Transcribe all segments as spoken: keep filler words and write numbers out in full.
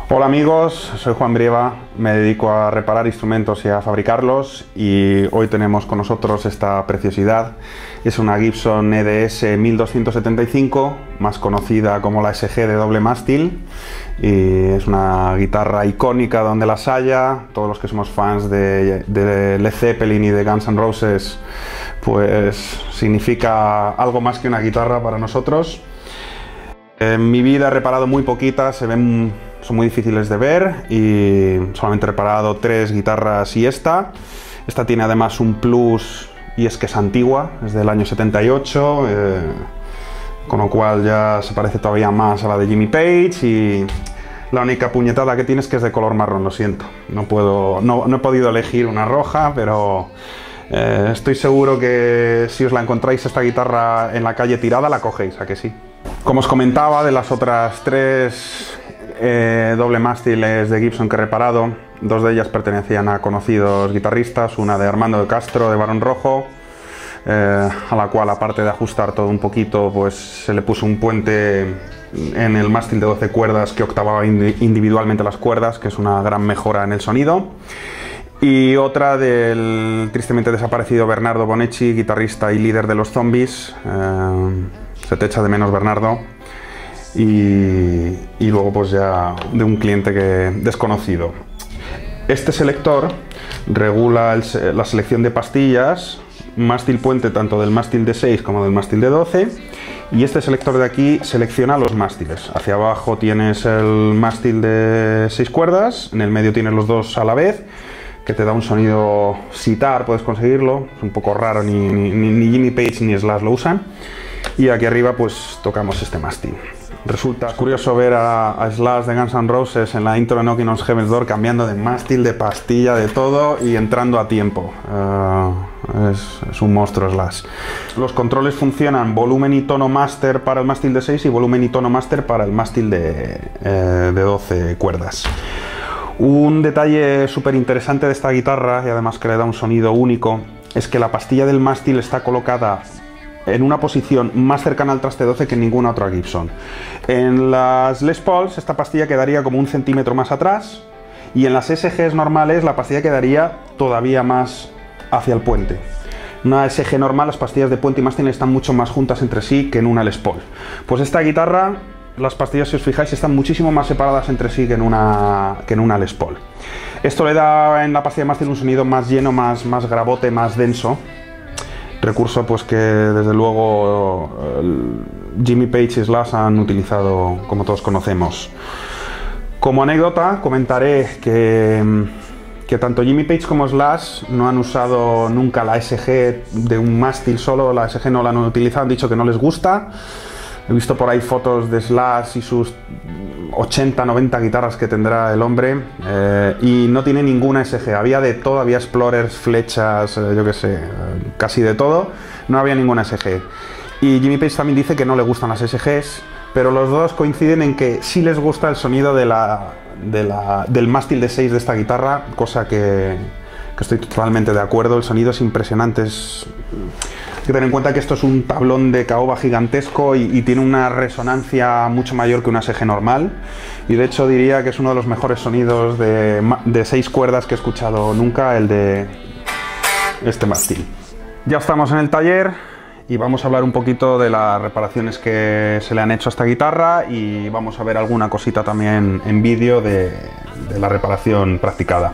Hola amigos, soy Juan Brieva, me dedico a reparar instrumentos y a fabricarlos y hoy tenemos con nosotros esta preciosidad. Es una Gibson E D S mil doscientos setenta y cinco, más conocida como la S G de doble mástil, y es una guitarra icónica donde las haya. Todos los que somos fans de, de Led Zeppelin y de Guns N' Roses, pues significa algo más que una guitarra para nosotros. En mi vida he reparado muy poquitas, se ven, son muy difíciles de ver y solamente he reparado tres guitarras y esta. Esta tiene además un plus y es que es antigua, es del año setenta y ocho, eh, con lo cual ya se parece todavía más a la de Jimmy Page, y la única puñetada que tiene es que es de color marrón, lo siento. No, puedo, no, no he podido elegir una roja, pero eh, estoy seguro que si os la encontráis esta guitarra en la calle tirada la cogéis, ¿a que sí? Como os comentaba, de las otras tres eh, doble mástiles de Gibson que he reparado, dos de ellas pertenecían a conocidos guitarristas, una de Armando de Castro de Barón Rojo, eh, a la cual, aparte de ajustar todo un poquito, pues se le puso un puente en el mástil de doce cuerdas que octavaba individualmente las cuerdas, que es una gran mejora en el sonido. Y otra del tristemente desaparecido Bernardo Bonecci, guitarrista y líder de los Zombies. Eh, se te echa de menos, Bernardo. Y, y luego pues ya de un cliente que desconocido. Este selector regula el, la selección de pastillas, mástil puente tanto del mástil de seis como del mástil de doce, y este selector de aquí selecciona los mástiles. Hacia abajo tienes el mástil de seis cuerdas, en el medio tienes los dos a la vez, que te da un sonido sitar, puedes conseguirlo, es un poco raro, ni, ni, ni Jimmy Page ni Slash lo usan. Y aquí arriba pues tocamos este mástil. Resulta curioso ver a, a Slash de Guns N' Roses en la intro de Knocking on Heaven's Door cambiando de mástil, de pastilla, de todo y entrando a tiempo. Uh, es, es un monstruo Slash. Los controles funcionan volumen y tono master para el mástil de seis y volumen y tono master para el mástil de, eh, de doce cuerdas. Un detalle súper interesante de esta guitarra, y además que le da un sonido único, es que la pastilla del mástil está colocada en una posición más cercana al traste doce que en ninguna otra Gibson. En las Les Pauls esta pastilla quedaría como un centímetro más atrás, y en las S Gs normales la pastilla quedaría todavía más hacia el puente. En una S G normal las pastillas de puente y mástil están mucho más juntas entre sí que en una Les Paul. Pues esta guitarra, las pastillas, si os fijáis, están muchísimo más separadas entre sí que en una, que en una Les Paul. Esto le da en la pastilla de mástil un sonido más lleno, más, más gravote, más denso. Recurso pues que desde luego Jimmy Page y Slash han utilizado, como todos conocemos. Como anécdota comentaré que, que tanto Jimmy Page como Slash no han usado nunca la S G de un mástil solo, la S G no la han utilizado, han dicho que no les gusta. He visto por ahí fotos de Slash y sus ochenta, noventa guitarras que tendrá el hombre, eh, y no tiene ninguna S G. Había de todo, había explorers, flechas, eh, yo qué sé, eh, casi de todo. No había ninguna S G. Y Jimmy Page también dice que no le gustan las S Gs, pero los dos coinciden en que sí les gusta el sonido de la, de la, del mástil de seis de esta guitarra, cosa que, que estoy totalmente de acuerdo. El sonido es impresionante. Es, hay que tener en cuenta que esto es un tablón de caoba gigantesco y, y tiene una resonancia mucho mayor que una S G normal, y de hecho diría que es uno de los mejores sonidos de, de seis cuerdas que he escuchado nunca, el de este mástil. Ya estamos en el taller y vamos a hablar un poquito de las reparaciones que se le han hecho a esta guitarra, y vamos a ver alguna cosita también en vídeo de, de la reparación practicada.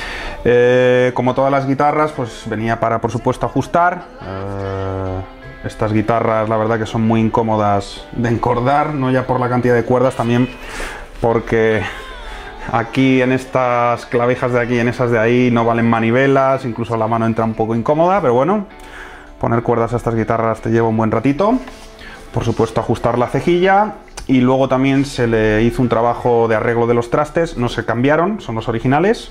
Eh, como todas las guitarras, pues venía para, por supuesto, ajustar. Eh, estas guitarras, la verdad que son muy incómodas de encordar, no ya por la cantidad de cuerdas, también porque aquí en estas clavijas de aquí, en esas de ahí, no valen manivelas, incluso la mano entra un poco incómoda, pero bueno, poner cuerdas a estas guitarras te lleva un buen ratito. Por supuesto, ajustar la cejilla, y luego también se le hizo un trabajo de arreglo de los trastes. No se cambiaron, son los originales,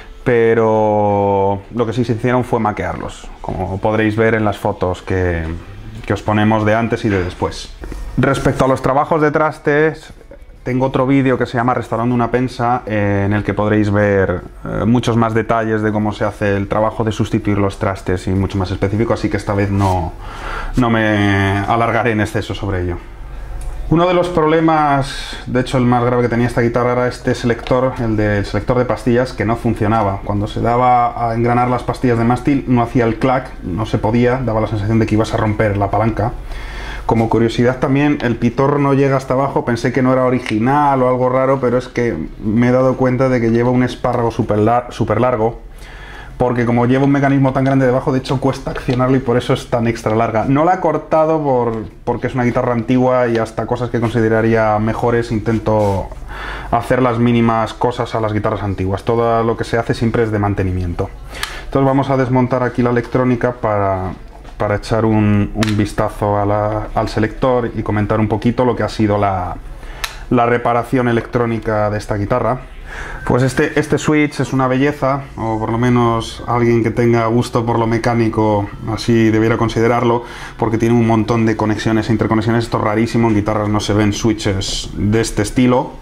pero lo que sí se hicieron fue maquearlos, como podréis ver en las fotos que, que os ponemos de antes y de después. Respecto a los trabajos de trastes, tengo otro vídeo que se llama Restaurando una pensa, eh, en el que podréis ver eh, muchos más detalles de cómo se hace el trabajo de sustituir los trastes y mucho más específico, así que esta vez no, no me alargaré en exceso sobre ello. Uno de los problemas, de hecho el más grave que tenía esta guitarra, era este selector, el del selector de pastillas, que no funcionaba. Cuando se daba a engranar las pastillas de mástil no hacía el clac, no se podía, daba la sensación de que ibas a romper la palanca. Como curiosidad también, el pitorro no llega hasta abajo. Pensé que no era original o algo raro, pero es que me he dado cuenta de que lleva un espárrago súper lar super largo, porque como lleva un mecanismo tan grande debajo, de hecho cuesta accionarlo y por eso es tan extra larga. No la he cortado por, porque es una guitarra antigua y hasta cosas que consideraría mejores intento hacer las mínimas cosas a las guitarras antiguas. Todo lo que se hace siempre es de mantenimiento. Entonces vamos a desmontar aquí la electrónica para, para echar un, un vistazo a la, al selector y comentar un poquito lo que ha sido la, la reparación electrónica de esta guitarra. Pues este, este switch es una belleza, o por lo menos alguien que tenga gusto por lo mecánico así debiera considerarlo, porque tiene un montón de conexiones e interconexiones. Esto es rarísimo, en guitarras no se ven switches de este estilo.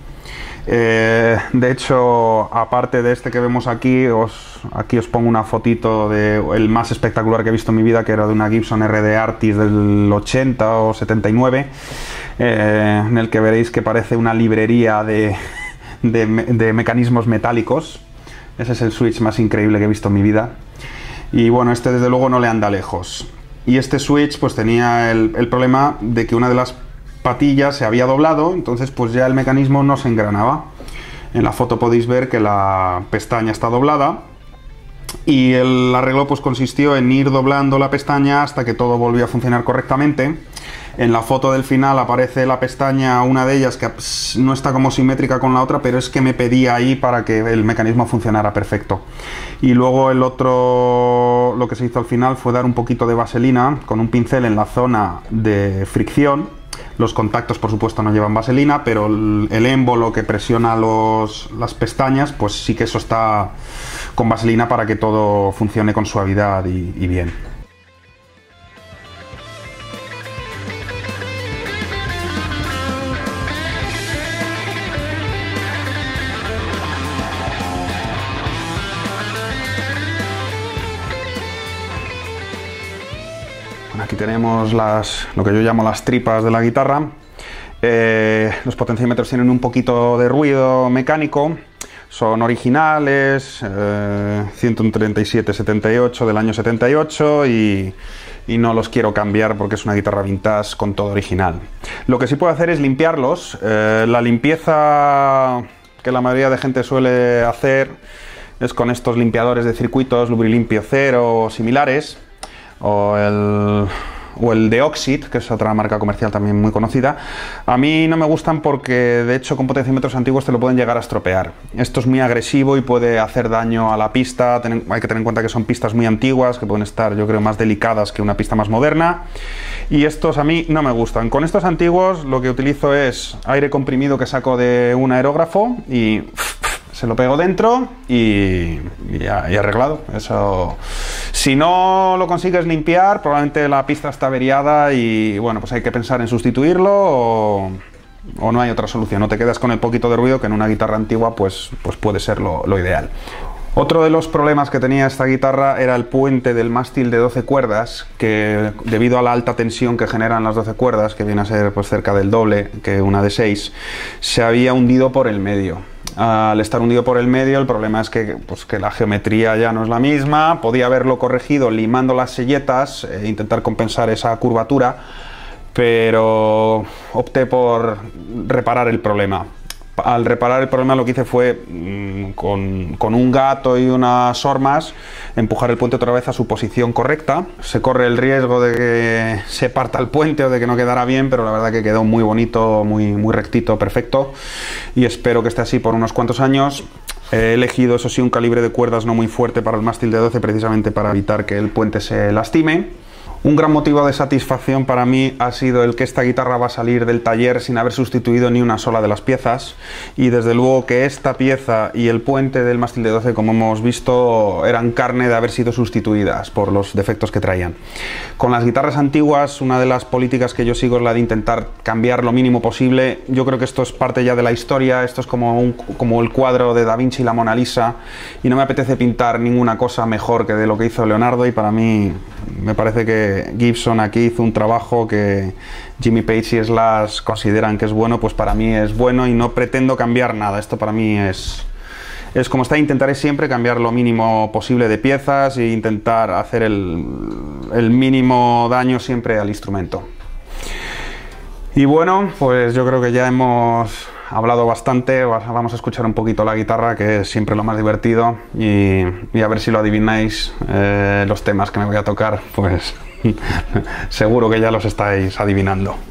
Eh, de hecho, aparte de este que vemos aquí, os, aquí os pongo una fotito de el más espectacular que he visto en mi vida, que era de una Gibson R D Artis del ochenta o setenta y nueve, eh, en el que veréis que parece una librería de... De, de mecanismos metálicos. Ese es el switch más increíble que he visto en mi vida. Y bueno, este desde luego no le anda lejos. Y este switch pues tenía el, el problema de que una de las patillas se había doblado, entonces pues ya el mecanismo no se engranaba. En la foto podéis ver que la pestaña está doblada y el arreglo pues consistió en ir doblando la pestaña hasta que todo volvió a funcionar correctamente. En la foto del final aparece la pestaña, una de ellas que no está como simétrica con la otra, pero es que me pedía ahí para que el mecanismo funcionara perfecto. Y luego el otro, lo que se hizo al final fue dar un poquito de vaselina con un pincel en la zona de fricción. Los contactos por supuesto no llevan vaselina, pero el, el émbolo que presiona los, las pestañas, pues sí que eso está con vaselina para que todo funcione con suavidad y, y bien. Aquí tenemos las, lo que yo llamo las tripas de la guitarra. Eh, los potenciómetros tienen un poquito de ruido mecánico, son originales, eh, ciento treinta y siete setenta y ocho del año setenta y ocho y, y no los quiero cambiar porque es una guitarra vintage con todo original. Lo que sí puedo hacer es limpiarlos. Eh, la limpieza que la mayoría de gente suele hacer es con estos limpiadores de circuitos, Lubrilimpio Cero o similares, o el, o el Deoxit, que es otra marca comercial también muy conocida. A mí no me gustan porque de hecho con potenciómetros antiguos te lo pueden llegar a estropear. Esto es muy agresivo y puede hacer daño a la pista. Ten, hay que tener en cuenta que son pistas muy antiguas, que pueden estar yo creo más delicadas que una pista más moderna, y estos a mí no me gustan. Con estos antiguos lo que utilizo es aire comprimido que saco de un aerógrafo y se lo pego dentro y, y, ya, y arreglado. Eso, si no lo consigues limpiar, probablemente la pista está averiada y bueno, pues hay que pensar en sustituirlo o, o no hay otra solución. No te quedas con el poquito de ruido que en una guitarra antigua pues, pues puede ser lo, lo ideal. Otro de los problemas que tenía esta guitarra era el puente del mástil de doce cuerdas, que debido a la alta tensión que generan las doce cuerdas, que viene a ser pues cerca del doble que una de seis, se había hundido por el medio. Al estar hundido por el medio, el problema es que, pues, que la geometría ya no es la misma. Podía haberlo corregido limando las selletas e intentar compensar esa curvatura, pero opté por reparar el problema. Al reparar el problema lo que hice fue mmm, con, con un gato y unas hormas empujar el puente otra vez a su posición correcta. Se corre el riesgo de que se parta el puente o de que no quedara bien, pero la verdad que quedó muy bonito, muy, muy rectito, perfecto, y espero que esté así por unos cuantos años. He elegido, eso sí, un calibre de cuerdas no muy fuerte para el mástil de doce, precisamente para evitar que el puente se lastime. Un gran motivo de satisfacción para mí ha sido el que esta guitarra va a salir del taller sin haber sustituido ni una sola de las piezas, y desde luego que esta pieza y el puente del mástil de doce, como hemos visto, eran carne de haber sido sustituidas por los defectos que traían. Con las guitarras antiguas, una de las políticas que yo sigo es la de intentar cambiar lo mínimo posible. Yo creo que esto es parte ya de la historia, esto es como, un, como el cuadro de Da Vinci y la Mona Lisa, y no me apetece pintar ninguna cosa mejor que de lo que hizo Leonardo, y para mí me parece que Gibson aquí hizo un trabajo que Jimmy Page y Slash consideran que es bueno, pues para mí es bueno y no pretendo cambiar nada. Esto para mí es, es como está, intentaré siempre cambiar lo mínimo posible de piezas e intentar hacer el, el mínimo daño siempre al instrumento. Y bueno, pues yo creo que ya hemos hablado bastante, vamos a escuchar un poquito la guitarra, que es siempre lo más divertido, y, y a ver si lo adivináis. Eh, los temas que me voy a tocar, pues seguro que ya los estáis adivinando.